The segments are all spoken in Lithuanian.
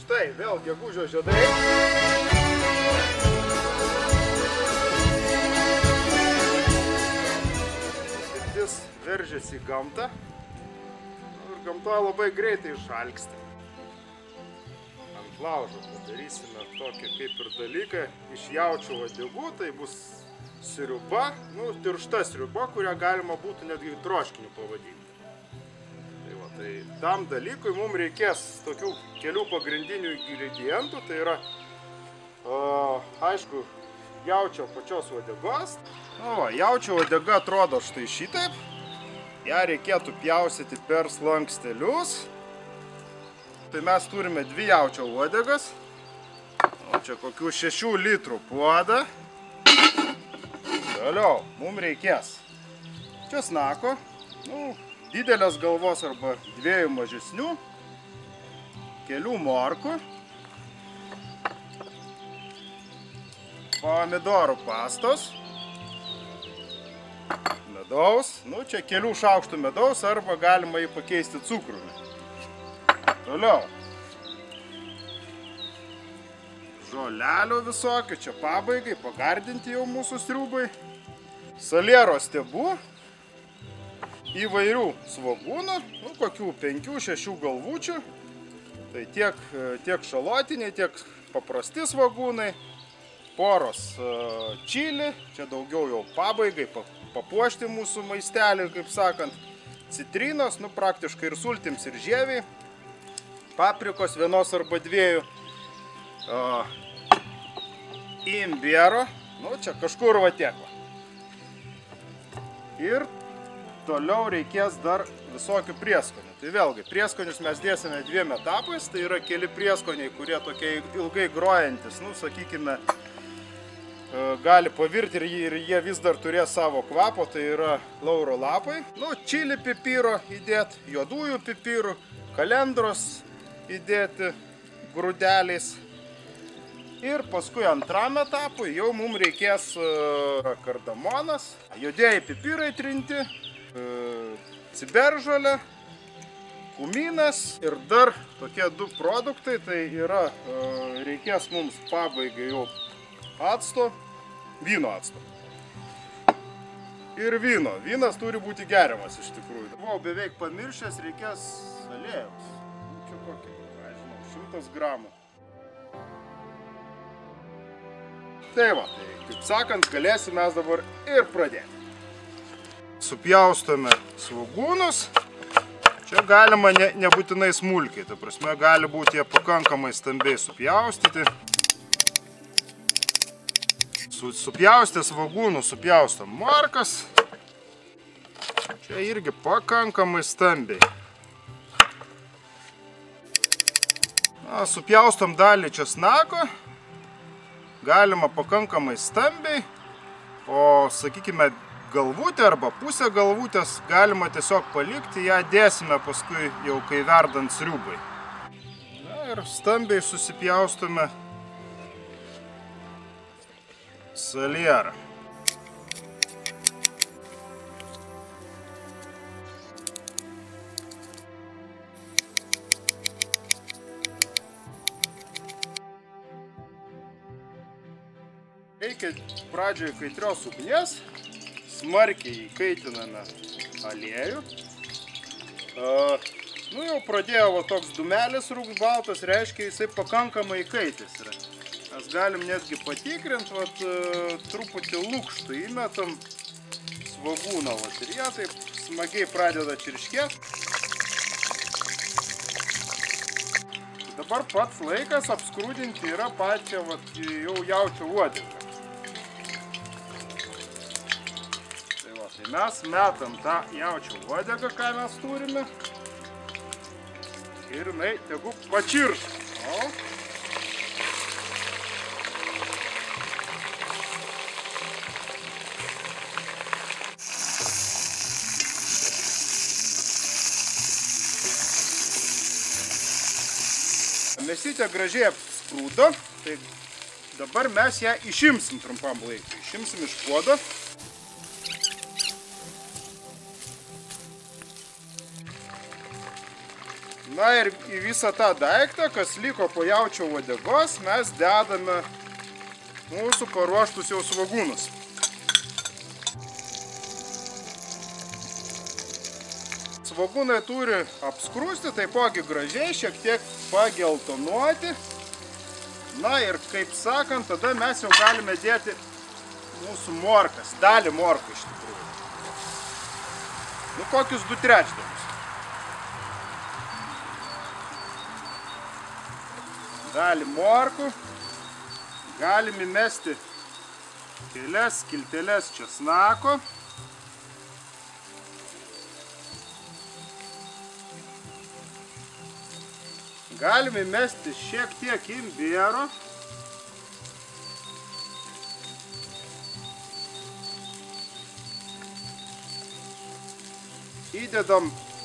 štai vėl gegužio žiedai. Širdis veržiasi į gamtą. Ir gamtoje labai greitai išalksti. Ant laužo padarysime tokį kaip ir dalyką. Iš jaučio uodegų tai bus sriuba, tiršta sriuba, kurią galima būtų netgi troškiniu pavadinti. Tai tam dalykui mums reikės tokių kelių pagrindinių ingredientų. Tai yra, aišku, jaučio pačios uodegos. Jaučio uodega atrodo štai šitaip. Ja reikėtų pjaustyti per slankstelius. Tai mes turime 2 jaučio uodegas. Čia kokių 6 litrų puodą. Toliau, mums reikės česnako. Didelės galvos arba 2 mažesnių, kelių morkų, pomidorų pastos, medaus, čia kelių šaukštų medaus arba galima jį pakeisti cukrumi. Toliau, žolelių visokių, čia pabaigai, pagardinti jau mūsų sriubai, saliero stiebų, įvairių svogūnų, kokių 5-6 galvučių, tai tiek šalotiniai, tiek paprasti svogūnai, poros čili, čia daugiau jau pabaigai, papuošti mūsų maistelį, kaip sakant, citrinos, praktiškai ir sultims, ir žieviai, paprikos 1 arba 2, imbiero, čia kažkur va tiek. Ir toliau reikės dar visokių prieskonių. Tai vėlgi, prieskonius mes dėsime 2 etapais. Tai yra keli prieskoniai, kurie tokie ilgai grojantis, sakykime, gali pavirti ir jie vis dar turės savo kvapo. Tai yra lauro lapai. Čili pipiro įdėti, juodųjų pipirų, kalendros įdėti grūdeliais. Ir paskui antram etapui jau mums reikės kardamonas, juodieji pipirai trinti, ciberžolė, kumynas ir dar tokie 2 produktai, tai yra reikės mums pabaigai jau acto, vyno acto. Ir vyno. Vynas turi būti geriamas iš tikrųjų. Buvau beveik pamiršęs, reikės aliejaus. Čia kokį, 100 gramų. Tai va, kaip sakant, galėsime mes dabar ir pradėti. Supjaustome svogūnus. Čia galima nebūtinai smulkiai, ta prasme gali būti jie pakankamai stambiai supjaustyti. Supjaustę svogūnų supjaustom morkas. Čia irgi pakankamai stambiai. Supjaustom dalį česnako. Galima pakankamai stambiai, o, sakykime, galvutę arba pusę galvutės galima tiesiog palikti, ją dėsime paskui jau kai verdant sriubai. Ir stambiai susipjaustome salierą. Reikia pradžioje kaitrios ugnies, smarkiai įkaitiname aliejų. Jau pradėjo toks dūmelis rūks baltas, reiškia jisai pakankamai įkaitęs yra. Mes galim netgi patikrinti, truputį lukštų įmetam svogūną ir jie taip smagiai pradeda čirškėti. Dabar pats laikas apskrūdinti yra pačią jau jaučio uodegą. Tai mes metam tą jaučio uodegą, ką mes turime. Ir jinai tegu pačirs. Mėsytė gražiai apskrūdo, tai dabar mes ją išimsim trumpam laikui. Išimsim iš puodo. Na ir į visą tą daiktą, kas liko po jaučio uodegos, mes dedame mūsų paruoštus jau svogūnus. Svogūnai turi apskrusti, taipogi gražiai, šiek tiek pageltonuoti. Na ir kaip sakant, tada mes jau galime dėti mūsų morkas, dalį morkų iš tikrųjų. Nu, kokius 2/3. Dalį morkų. Galim įmesti kelias skilteles česnako. Galim įmesti šiek tiek imbiero. Įdedam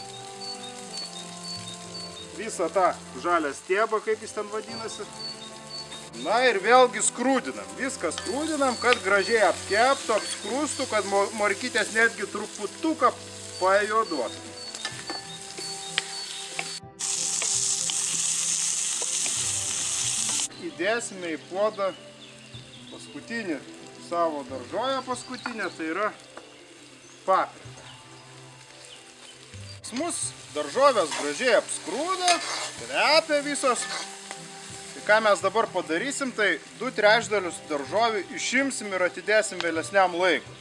visą tą žalią stiebą, kaip jis ten vadinasi. Na ir vėlgi skrūdinam. Viską skrūdinam, kad gražiai apkeptų, apskrūstų, kad morkytės netgi truputuką pajuoduotų. Įdėsime į puodą paskutinį savo daržovę paskutinę, tai yra paprika. Pas mus daržovės gražiai apskrūdo, kvepia visos. Tai ką mes dabar padarysim, tai 2/3 daržovių išimsim ir atidėsim vėlesniam laikui.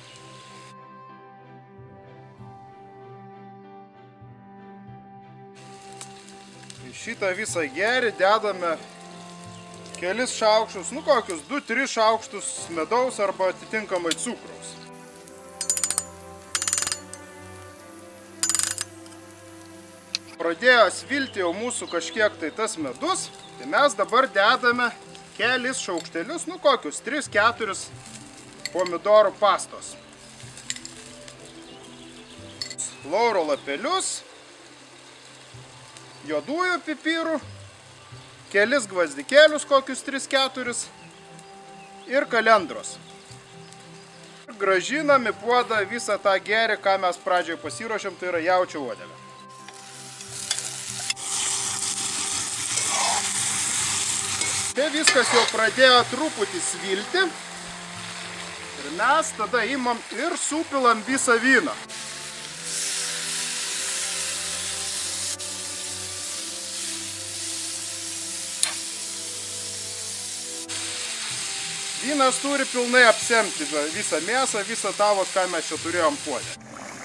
Į šitą visą gėrį dedame kelis šaukštus, nu kokius 2-3 šaukštus medaus arba atitinkamai cukraus. Pradėjo svilti jau mūsų kažkiek tai tas medus, tai mes dabar dedame kelis šaukštelius, nu kokius 3-4 pomidorų pastos. Lauro lapelius, juodųjų pipirų, kelis gvazdikėlius, kokius 3-4 ir kalendros. Gražinam į puodą visą tą gėrį, ką mes pradžioje pasiruošėm, tai yra jaučio uodegą. Tai viskas jau pradėjo truputį svilti ir mes tada imam ir supilam visą vyną. Vynas turi pilnai apsemti visą mėsą, visą tavo, ką mes čia turėjom puodę.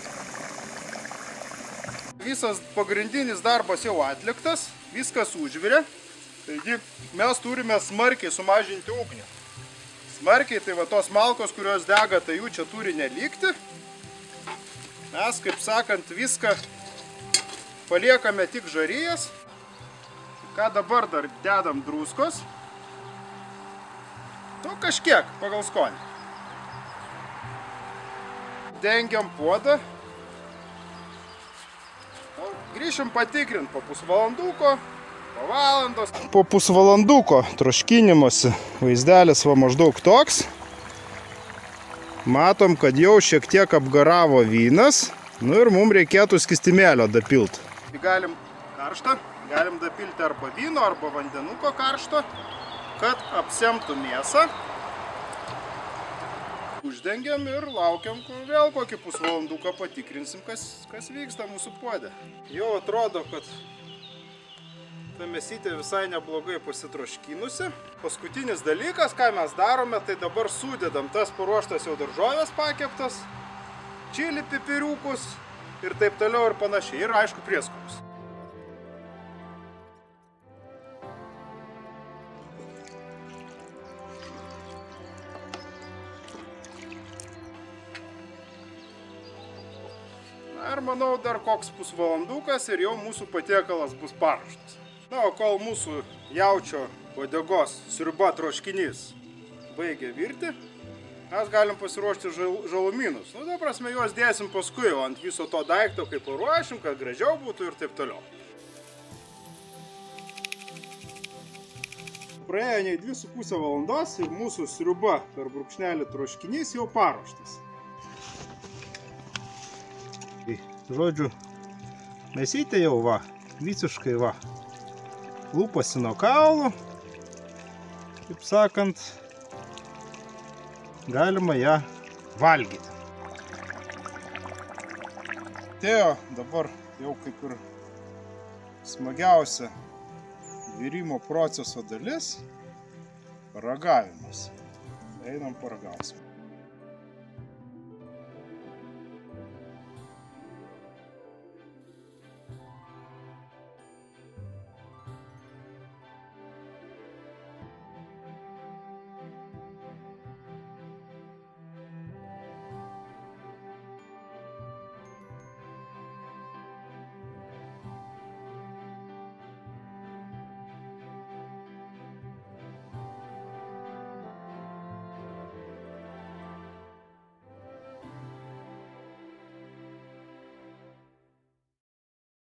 Visas pagrindinis darbas jau atliktas, viskas užvirė. Taigi mes turime smarkiai sumažinti ugnį. Smarkiai, tai va tos malkos, kurios dega, tai jų čia turi nelikti. Mes, kaip sakant, viską paliekame tik žarijas. Ką dabar dar dedam druskos. Nu, kažkiek, pagal skonį. Dengiam puodą. Grįšim patikrinti po pusvalanduko, po valandos. Po pusvalanduko troškinimuose vaizdelis va maždaug toks. Matom, kad jau šiek tiek apgaravo vynas. Nu ir mums reikėtų skystimėlio dapilti. Galim karštą, galim dapilti arba vyno, arba vandenuko karšto, kad apsemtų mėsą. Uždengiam ir laukiam, kol vėl kokį pusvalanduką patikrinsim, kas vyksta mūsų puode. Jau atrodo, kad ta mėsytė visai neblogai pasitroškinusi. Paskutinis dalykas, ką mes darome, tai dabar sudedam tas paruoštas jau daržovės pakeptas, čili pipiriukus ir taip toliau ir panašiai. Ir aišku prieskonius. Ir manau, dar koks pusvalandukas ir jau mūsų patiekalas bus paruoštas. Na, o kol mūsų jaučio uodegos sriuba troškinys baigia virti, mes galim pasiruošti žalumynus. Nu, ta prasme, juos dėsim paskui ant viso to daikto, kaip paruošim, kad gražiau būtų ir taip toliau. Praėjo nei 2,5 valandos ir mūsų sriuba per brūkšnelį troškinys jau paruoštas. Žodžiu, mėsytė jau va, visiškai va, lūpasi nuo kaulų, kaip sakant, galima ją valgyti. Atėjo dabar jau kaip ir smagiausia virimo proceso dalis – paragavimas. Einam paragausim.